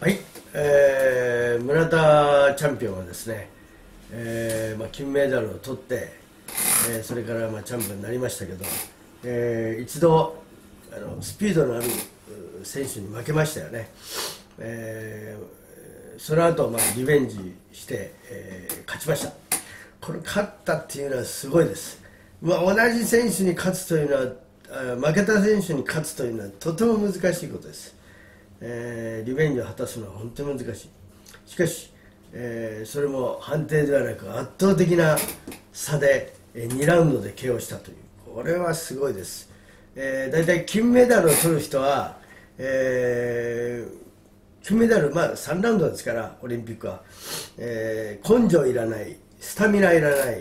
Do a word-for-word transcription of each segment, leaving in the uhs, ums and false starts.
はい、えー、村田チャンピオンはですね、えーまあ、金メダルを取って、えー、それからまあチャンピオンになりましたけど、えー、一度あのスピードのある選手に負けましたよね。えー、その後、まあリベンジして、えー、勝ちました。これ勝ったっていうのはすごいです。まあ、同じ選手に勝つというのは、負けた選手に勝つというのはとても難しいことです。えー、リベンジを果たすのは本当に難しい。しかし、えー、それも判定ではなく圧倒的な差で、えー、にラウンドで ケーオー したという、これはすごいです。えー、だいたい金メダルを取る人は、えー、金メダル、まあ、さんラウンドですからオリンピックは、えー、根性いらない、スタミナいらない、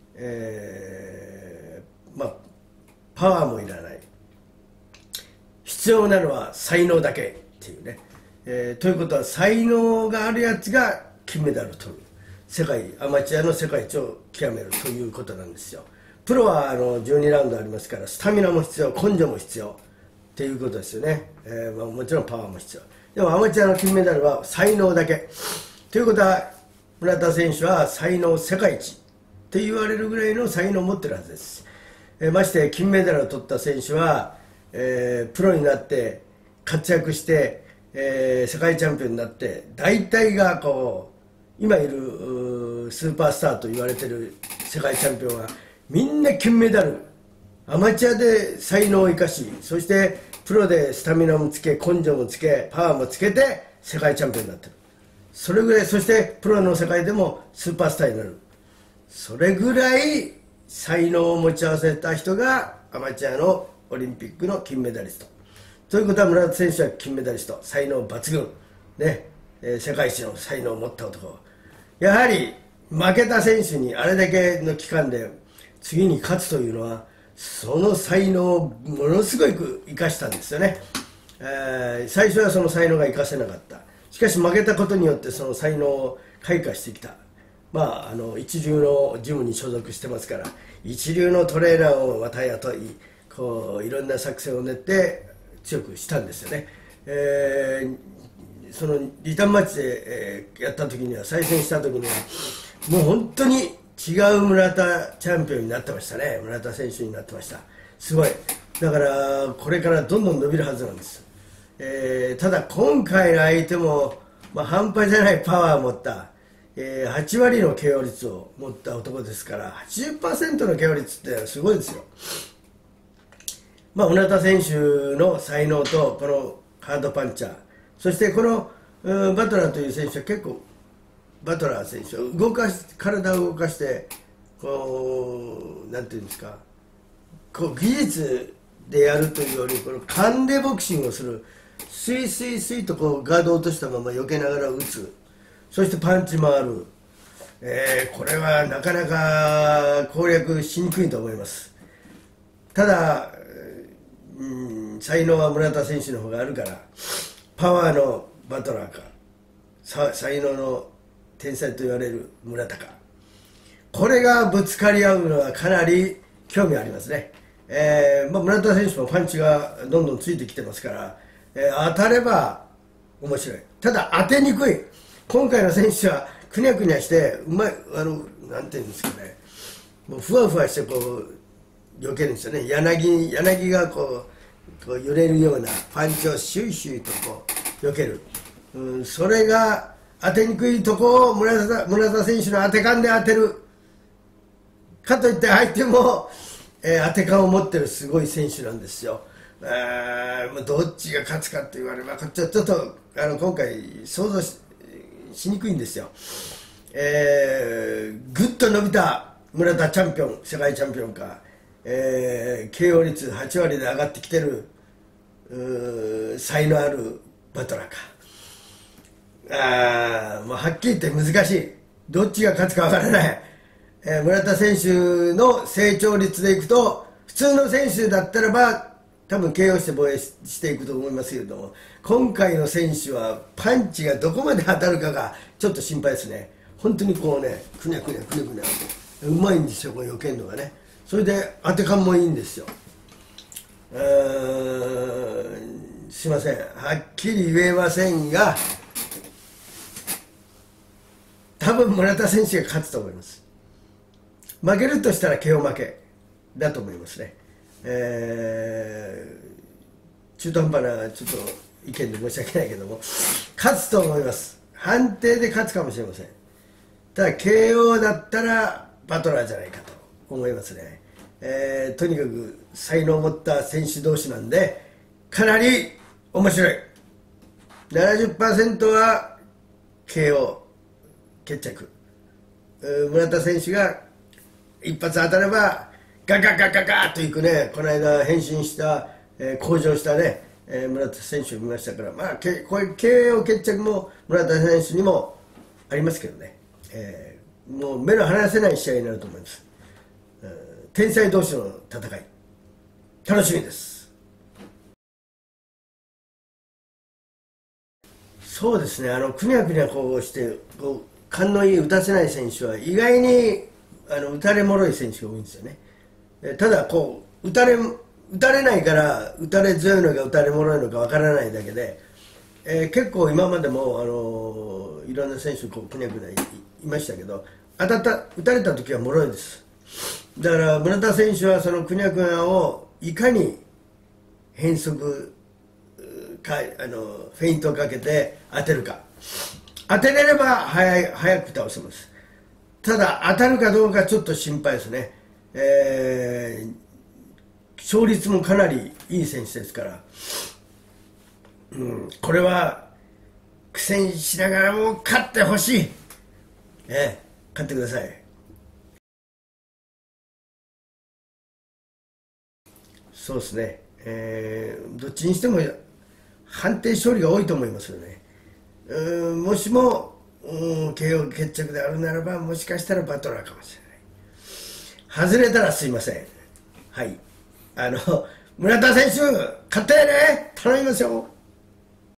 えーまあ、パワーもいらない、必要なのは才能だけっていうね、えー、ということは才能があるやつが金メダルを取る、世界アマチュアの世界一を極めるということなんですよ。プロはあのじゅうにラウンドありますから、スタミナも必要、根性も必要っていうことですよね、えーまあ、もちろんパワーも必要。でもアマチュアの金メダルは才能だけということは、村田選手は才能世界一って言われるぐらいの才能を持ってるはずです。えー、まして金メダルを取った選手は、えー、プロになって活躍して、えー、世界チャンピオンになって、大体がこう今いるスーパースターと言われてる世界チャンピオンはみんな金メダル、アマチュアで才能を生かし、そしてプロでスタミナもつけ、根性もつけ、パワーもつけて世界チャンピオンになってる。それぐらい、そしてプロの世界でもスーパースターになる。それぐらい才能を持ち合わせた人がアマチュアのオリンピックの金メダリストということは、村田選手は金メダリスト、才能抜群、ねえー、世界一の才能を持った男。やはり負けた選手にあれだけの期間で次に勝つというのは、その才能をものすごく生かしたんですよね。えー、最初はその才能が生かせなかった。しかし負けたことによってその才能を開花してきた。まあ、あの一流のジムに所属してますから、一流のトレーナーをまた雇い、こういろんな作戦を練って強くしたんですよね。えー、そのリターンマッチで、えー、やった時には、再戦した時にはもう本当に違う村田チャンピオンになってましたね。村田選手になってました。すごい。だからこれからどんどん伸びるはずなんです。えー、ただ今回の相手も、まあ、半端じゃないパワーを持った、えー、はち割の ケーオー 率を持った男ですから、はちじゅっパーセント の ケーオー 率ってすごいですよ。まあ、村田選手の才能とこのハードパンチャー、そしてこの、うん、バトラーという選手は結構、バトラー選手は動かし体を動かして、こうなんていうんですか、こう技術でやるというより、この勘でボクシングをする、スイスイスイとこうガードを落としたまま避けながら打つ、そしてパンチもある、えー、これはなかなか攻略しにくいと思います。ただ、うん、才能は村田選手の方があるから、パワーのバトラーか、才能の天才と言われる村田か、これがぶつかり合うのはかなり興味ありますね。えーまあ、村田選手もパンチがどんどんついてきてますから、えー、当たれば面白い。ただ当てにくい。今回の選手はくにゃくにゃしてうまい、あのなんていうんですかね、もうふわふわしてこう避けるんですよね。柳柳がこう、こう揺れるようなパンチをシュイシュイとこう避ける、うん、それが当てにくいとこを村田、村田選手の当て感で当てるかといって相手も、えー、当て感を持ってるすごい選手なんですよ。えー、どっちが勝つかって言われればちょちょっとあの今回想像 し, しにくいんですよ。えー、ぐっと伸びた村田チャンピオン、世界チャンピオンか、えー、ケーオー 率はち割で上がってきてる才のあるバトラーか。あもうはっきり言って難しい。どっちが勝つかわからない。えー、村田選手の成長率でいくと、普通の選手だったらば多分 ケーオー して防衛していくと思いますけれども、今回の選手はパンチがどこまで当たるかがちょっと心配ですね。本当にこうね、くにゃくにゃくにゃくにゃうまいんですよ、これ避けるのがね。それで当て感もいいんですよ。うーんすいません、はっきり言えませんが、 多分村田選手が勝つと思います。負けるとしたら ケーオー 負けだと思いますね。えー、中途半端なちょっと意見で申し訳ないけども、勝つと思います。判定で勝つかもしれません。ただ ケーオー だったらバトラーじゃないかと思いますね。えー、とにかく才能を持った選手同士なんで、かなり面白い。 ななじゅっパーセント は ケーオー 決着。村田選手が一発当たればガガガガガッといくね。この間変身した、えー、向上したね、えー、村田選手を見ましたから、まあけこういう ケーオー 決着も村田選手にもありますけどね、えー、もう目の離せない試合になると思います。天才同士の戦い、楽しみです。そうですね、あのくにゃくにゃこうしてこう勘のいい打たせない選手は意外にあの打たれもろい選手が多いんですよね。ただこう打たれ打たれないから打たれ強いのか打たれもろいのかわからないだけで、えー、結構今までも、あのー、いろんな選手こうくにゃくにゃ い, いましたけど、当たった打たれた時はもろいです。だから村田選手はそのくにゃくにゃをいかに変則かあのフェイントをかけて当てるか、当てれれば早い早く倒せます。ただ当たるかどうかちょっと心配ですね。えー、勝率もかなりいい選手ですから、うん、これは苦戦しながらも勝ってほしい、えー、勝ってください。そうですね、えー、どっちにしても判定勝利が多いと思いますよね。うん、もしも、うん、ケーオー 決着であるならば、もしかしたらバトラーかもしれない。外れたらすいません。はい、あの村田選手勝ったよね、頼みますよ。